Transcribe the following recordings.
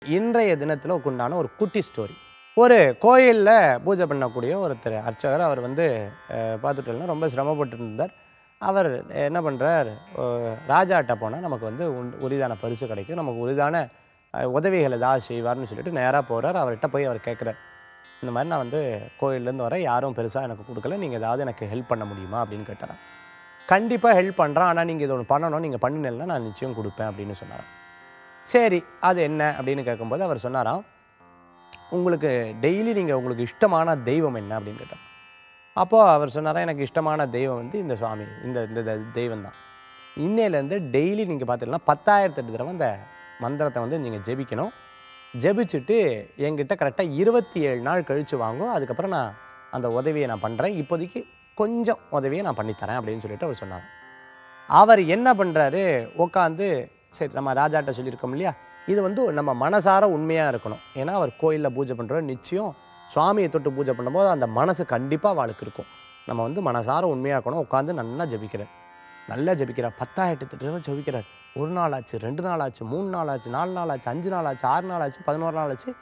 இன்றைய தினத்தில் உண்டான ஒரு குட்டி ஸ்டோரி. ஒரு கோயிலில் பூஜை பண்ணக்கூடிய ஒருத்தர் அர்ச்சகர். அவர் வந்து பார்த்துட்டோம்னா ரொம்ப சிரமப்பட்டு இருந்தார். அவர் என்ன பண்ணுறார், ராஜாட்ட போனால் நமக்கு வந்து உரிதான பரிசு கிடைக்கும், நமக்கு உரிதான உதவிகள் ஏதாவது செய்வார்னு சொல்லிட்டு நேராக போகிறார். அவர்கிட்ட போய் அவர் கேட்குறார், இந்த மாதிரி நான் வந்து கோயிலேருந்து வரேன், யாரும் பெருசாக எனக்கு கொடுக்கல, நீங்கள் ஏதாவது எனக்கு ஹெல்ப் பண்ண முடியுமா அப்படின்னு கேட்டாராம். கண்டிப்பாக ஹெல்ப் பண்ணுறேன், ஆனால் நீங்கள் இது ஒன்று பண்ணணும், நீங்கள் பண்ணினேன்னா நான் நிச்சயம் கொடுப்பேன் அப்படின்னு சொன்னாராம். சரி, அது என்ன அப்படின்னு கேட்கும்போது அவர் சொன்னாராம், உங்களுக்கு டெய்லி நீங்கள் உங்களுக்கு இஷ்டமான தெய்வம் என்ன அப்படின்னு கேட்டார். அப்போது அவர் சொன்னாராம், எனக்கு இஷ்டமான தெய்வம் வந்து இந்த சுவாமி, இந்த இந்த தெய்வம் தான். இன்னையிலேருந்து டெய்லி நீங்கள் பார்த்தீங்கன்னா 10,008 தடவை அந்த மந்திரத்தை வந்து நீங்கள் ஜெபிக்கணும். ஜெபிச்சுட்டு என்கிட்ட கரெக்டாக 27 நாள் கழித்து வாங்கும், அதுக்கப்புறம் நான் அந்த உதவியை நான் பண்ணுறேன், இப்போதைக்கு கொஞ்சம் உதவியை நான் பண்ணித்தரேன் அப்படின்னு சொல்லிட்டு அவர் சொன்னார். அவர் என்ன பண்ணுறாரு, உட்காந்து சரி நம்ம ராஜாட்ட சொல்லியிருக்கோம் இல்லையா, இது வந்து நம்ம மனசார உண்மையாக இருக்கணும். ஏன்னா அவர் கோயிலில் பூஜை பண்ணுறோம், நிச்சயம் சுவாமியை தொட்டு பூஜை பண்ணும்போது அந்த மனசு கண்டிப்பாக அவளுக்கு இருக்கும். நம்ம வந்து மனசார உண்மையாக இருக்கணும். உட்காந்து நல்லா ஜபிக்கிறார், நல்லா ஜபிக்கிறார், 10,008 தடவை ஜபிக்கிறார். 1 நாள் ஆச்சு, 2 நாள் ஆச்சு, 3 நாள் ஆச்சு, 4 நாள் ஆச்சு, 5 நாள் ஆச்சு, 6 நாள் ஆச்சு, 11 நாள் ஆச்சு,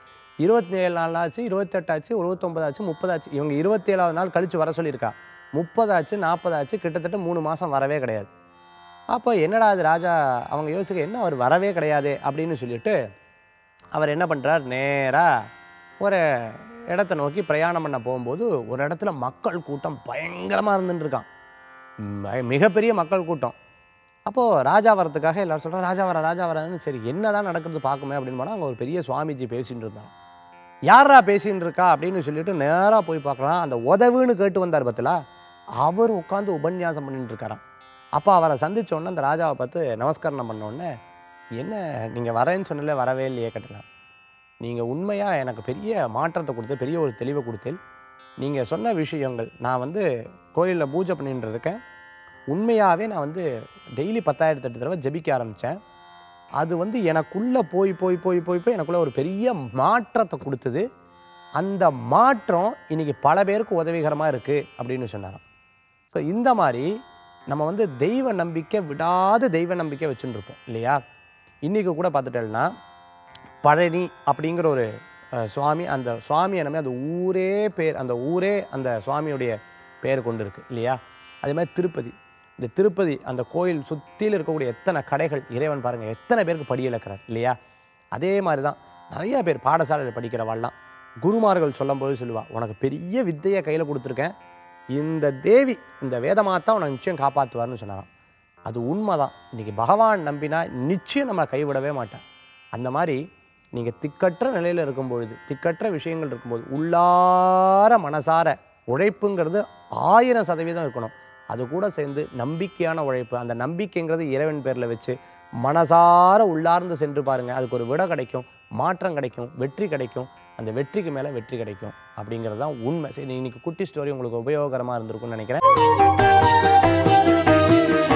27 நாள் ஆச்சு, 28 ஆச்சு, 29 ஆச்சு, 30 ஆச்சு. இவங்க 27வது நாள் கழித்து வர சொல்லியிருக்கா. 30 ஆச்சு, 40 ஆச்சு, கிட்டத்தட்ட 3 மாதம் வரவே கிடையாது. அப்போ என்னடா அது ராஜா அவங்க யோசிக்க, என்ன அவர் வரவே கிடையாது அப்படின்னு சொல்லிட்டு அவர் என்ன பண்ணுறார், நேராக ஒரு இடத்த நோக்கி பிரயாணம் பண்ண போகும்போது ஒரு இடத்துல மக்கள் கூட்டம் பயங்கரமாக இருந்துட்டுருக்கான், மிகப்பெரிய மக்கள் கூட்டம். அப்போது ராஜா வரத்துக்காக எல்லோரும் சொல்கிறாங்க, ராஜா வரான்னு. சரி என்ன தான் நடக்கிறது பார்க்குமே அப்படின்னு போனால் அங்கே ஒரு பெரிய சுவாமிஜி பேசின்னு இருந்தாங்க. யாரா பேசின்னு இருக்கா அப்படின்னு சொல்லிட்டு நேராக போய் பார்க்கலாம். அந்த உதவுன்னு கேட்டு வந்தார் பத்திலா, அவர் உட்காந்து உபன்யாசம் பண்ணிட்டு இருக்காராம். அப்போ அவரை சந்தித்தோடனே அந்த ராஜாவை பார்த்து நமஸ்காரம் பண்ணோடனே, என்ன நீங்கள் வரேன்னு சொன்னல, வரவே இல்லையே கேட்டலாம். நீங்கள் உண்மையாக எனக்கு பெரிய மாற்றத்தை கொடுத்து பெரிய ஒரு தெளிவை கொடுத்தேன். நீங்கள் சொன்ன விஷயங்கள் நான் வந்து கோயிலில் பூஜை பண்ணிட்டு இருக்கேன், உண்மையாகவே நான் வந்து டெய்லி 10,008 தடவை ஜபிக்க ஆரம்பித்தேன். அது வந்து எனக்குள்ளே போய் போய் போய் போய் போய் எனக்குள்ளே ஒரு பெரிய மாற்றத்தை கொடுத்தது. அந்த மாற்றம் இன்றைக்கி பல பேருக்கு உதவிகரமாக இருக்குது அப்படின்னு சொன்னாராம். ஸோ இந்த மாதிரி நம்ம வந்து தெய்வ நம்பிக்கை விடாத தெய்வ நம்பிக்கை வச்சுன்னு இருப்போம் இல்லையா. இன்றைக்கி கூட பார்த்துட்டேன்னா பழனி அப்படிங்கிற ஒரு சுவாமி, அந்த சுவாமி என்னமே அந்த ஊரே பேர், அந்த ஊரே அந்த சுவாமியுடைய பேர் கொண்டு இருக்குது இல்லையா. அதே மாதிரி திருப்பதி, இந்த திருப்பதி அந்த கோயில் சுற்றியில் இருக்கக்கூடிய எத்தனை கடைகள், இறைவன் பாருங்கள் எத்தனை பேருக்கு படி இழக்கிறார் இல்லையா. அதே மாதிரி தான் நிறைய பேர் பாடசாலையில் படிக்கிறவாள்லாம் குருமார்கள் சொல்லும்போது சொல்லுவாள், உனக்கு பெரிய வித்தையை கையில் கொடுத்துருக்கேன், இந்த தேவி இந்த வேதமாத்தா உனக்கு நிச்சயம் காப்பாற்றுவார்னு சொன்னாராம். அது உண்மை தான். இன்றைக்கி பகவான் நம்பினா நிச்சயம் நம்ம கைவிடவே மாட்டேன். அந்த மாதிரி நீங்கள் திக்கற்ற நிலையில் இருக்கும்பொழுது, திக்கற்ற விஷயங்கள் இருக்கும்போது உள்ளார மனசார உழைப்புங்கிறது 1000% இருக்கணும். அது கூட சேர்ந்து நம்பிக்கையான உழைப்பு, அந்த நம்பிக்கைங்கிறது இறைவன் பேரில் வச்சு மனசார உள்ளார்ந்து சென்று பாருங்கள், அதுக்கு ஒரு விடை கிடைக்கும், மாற்றம் கிடைக்கும், வெற்றி கிடைக்கும். அந்த வெற்றிக்கு மேலே வெற்றி கிடைக்கும் அப்படிங்கிறது தான் உண்மை. சரி, இன்னைக்கு குட்டி ஸ்டோரி உங்களுக்கு உபயோகரமாக இருந்திருக்கும்னு நினைக்கிறேன்.